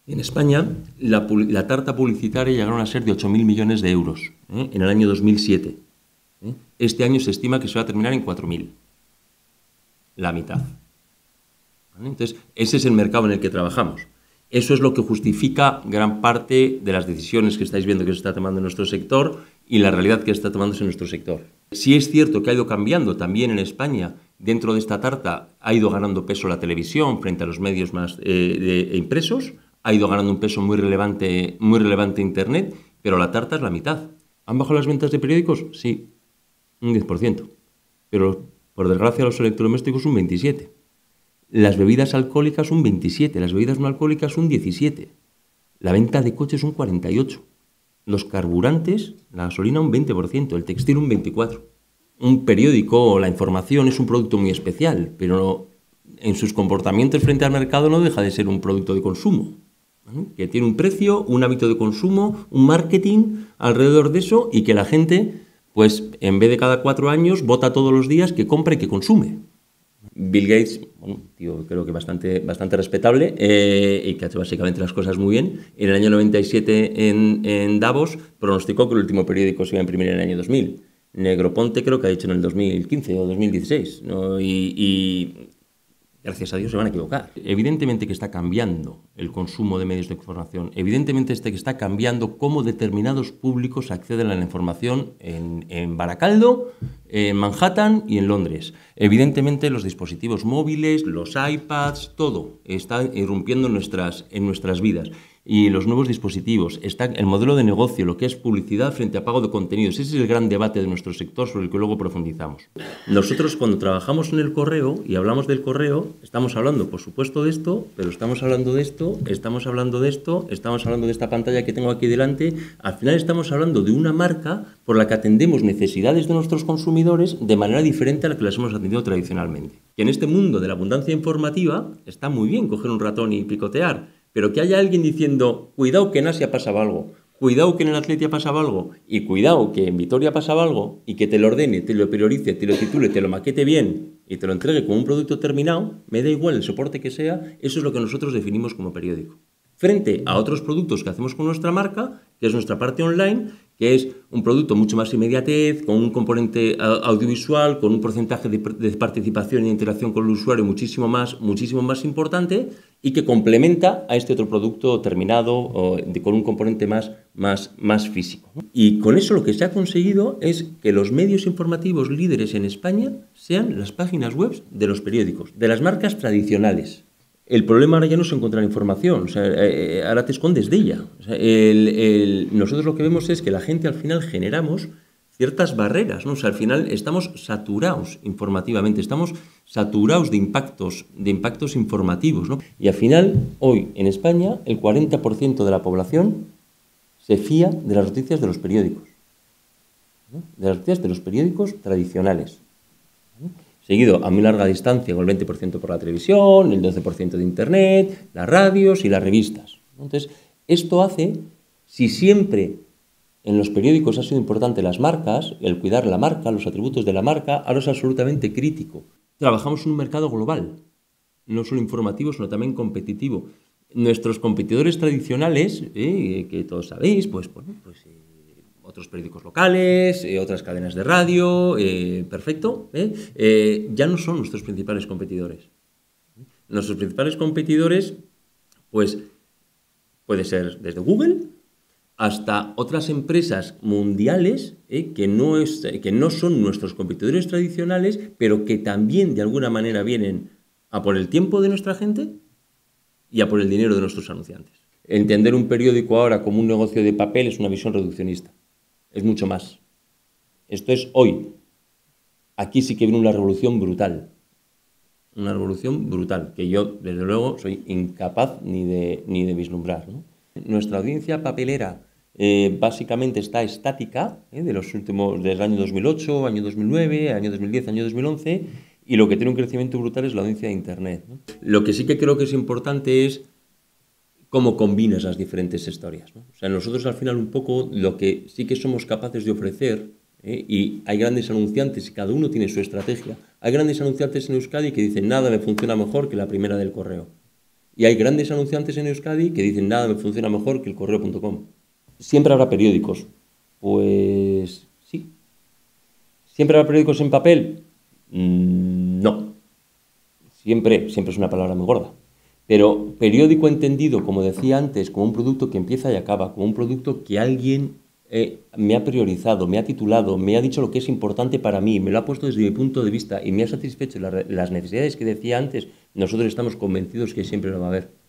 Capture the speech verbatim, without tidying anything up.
En España, la, la tarta publicitaria llegaron a ser de ocho mil millones de euros ¿eh? en el año dos mil siete. ¿eh? Este año se estima que se va a terminar en cuatro mil. La mitad. ¿Vale? Entonces, ese es el mercado en el que trabajamos. Eso es lo que justifica gran parte de las decisiones que estáis viendo que se está tomando en nuestro sector y la realidad que está tomándose en nuestro sector. Sí es cierto que ha ido cambiando también en España. Dentro de esta tarta ha ido ganando peso la televisión frente a los medios más eh, de, impresos. Ha ido ganando un peso muy relevante, muy relevante Internet, pero la tarta es la mitad. ¿Han bajado las ventas de periódicos? Sí, un diez por ciento. Pero, por desgracia, los electrodomésticos un veintisiete por ciento. Las bebidas alcohólicas un veintisiete por ciento, las bebidas no alcohólicas un diecisiete por ciento. La venta de coches un cuarenta y ocho por ciento. Los carburantes, la gasolina un veinte por ciento, el textil un veinticuatro por ciento. Un periódico o la información es un producto muy especial, pero en sus comportamientos frente al mercado no deja de ser un producto de consumo, ¿no? Que tiene un precio, un hábito de consumo, un marketing alrededor de eso y que la gente, pues en vez de cada cuatro años, vota todos los días que compra y que consume. Bill Gates, bueno, tío, creo que bastante, bastante respetable eh, y que ha hecho básicamente las cosas muy bien. En el año noventa y siete en, en Davos pronosticó que el último periódico se iba a imprimir en el año dos mil. Negroponte creo que ha dicho en el dos mil quince o dos mil dieciséis, ¿no? y, y gracias a Dios se van a equivocar. Evidentemente que está cambiando el consumo de medios de información, evidentemente este que está cambiando cómo determinados públicos acceden a la información en, en Baracaldo, en Manhattan y en Londres. Evidentemente los dispositivos móviles, los iPads, todo está irrumpiendo en nuestras, en nuestras vidas. Y los nuevos dispositivos, está el modelo de negocio, lo que es publicidad frente a pago de contenidos. Ese es el gran debate de nuestro sector sobre el que luego profundizamos. Nosotros cuando trabajamos en el correo y hablamos del correo, estamos hablando por supuesto de esto, pero estamos hablando de esto, estamos hablando de esto, estamos hablando de esta pantalla que tengo aquí delante. Al final estamos hablando de una marca por la que atendemos necesidades de nuestros consumidores de manera diferente a la que las hemos atendido tradicionalmente. Y en este mundo de la abundancia informativa está muy bien coger un ratón y picotear, pero que haya alguien diciendo, cuidado que en Asia pasaba algo, cuidado que en el Athletia pasaba algo, y cuidado que en Vitoria pasaba algo, y que te lo ordene, te lo priorice, te lo titule, te lo maquete bien, y te lo entregue como un producto terminado, me da igual el soporte que sea, eso es lo que nosotros definimos como periódico. Frente a otros productos que hacemos con nuestra marca, que es nuestra parte online, que es un producto mucho más inmediatez, con un componente audiovisual, con un porcentaje de, de participación e interacción con el usuario muchísimo más, muchísimo más importante y que complementa a este otro producto terminado o de, con un componente más, más, más físico. Y con eso lo que se ha conseguido es que los medios informativos líderes en España sean las páginas web de los periódicos, de las marcas tradicionales. El problema ahora ya no es encontrar información, o sea, eh, ahora te escondes de ella. O sea, el, el, nosotros lo que vemos es que la gente al final generamos ciertas barreras, ¿no? O sea, al final estamos saturados informativamente, estamos saturados de impactos, de impactos informativos, ¿no? Y al final, hoy en España, el cuarenta por ciento de la población se fía de las noticias de los periódicos, ¿no? De las noticias de los periódicos tradicionales, ¿no? Seguido a muy larga distancia con el veinte por ciento por la televisión, el doce por ciento de Internet, las radios y las revistas. Entonces, esto hace, si siempre en los periódicos ha sido importante las marcas, el cuidar la marca, los atributos de la marca, ahora es absolutamente crítico. Trabajamos en un mercado global, no solo informativo, sino también competitivo. Nuestros competidores tradicionales, eh, que todos sabéis, pues, bueno, pues eh, otros periódicos locales, eh, otras cadenas de radio, eh, perfecto, eh, eh, ya no son nuestros principales competidores. Nuestros principales competidores, pues, puede ser desde Google hasta otras empresas mundiales eh, que, no es, que no son nuestros competidores tradicionales, pero que también de alguna manera vienen a por el tiempo de nuestra gente y a por el dinero de nuestros anunciantes. Entender un periódico ahora como un negocio de papel es una visión reduccionista. Es mucho más. Esto es hoy. Aquí sí que viene una revolución brutal. Una revolución brutal, que yo, desde luego, soy incapaz ni de, ni de vislumbrar, ¿no? Nuestra audiencia papelera eh, básicamente está estática, ¿eh? de los últimos, desde el año dos mil ocho, año dos mil nueve, año dos mil diez, año dos mil once, y lo que tiene un crecimiento brutal es la audiencia de Internet, ¿no? Lo que sí que creo que es importante es cómo combinas las diferentes historias, ¿no? O sea, nosotros al final un poco lo que sí que somos capaces de ofrecer, ¿eh? Y hay grandes anunciantes y cada uno tiene su estrategia. Hay grandes anunciantes en Euskadi que dicen nada me funciona mejor que la primera del correo. Y hay grandes anunciantes en Euskadi que dicen, nada me funciona mejor que el correo punto com. ¿Siempre habrá periódicos? Pues sí. ¿Siempre habrá periódicos en papel? Mm, no. Siempre, siempre es una palabra muy gorda. Pero periódico entendido, como decía antes, como un producto que empieza y acaba, como un producto que alguien eh, me ha priorizado, me ha titulado, me ha dicho lo que es importante para mí, me lo ha puesto desde mi punto de vista y me ha satisfecho la, las necesidades que decía antes, nosotros estamos convencidos que siempre lo va a haber.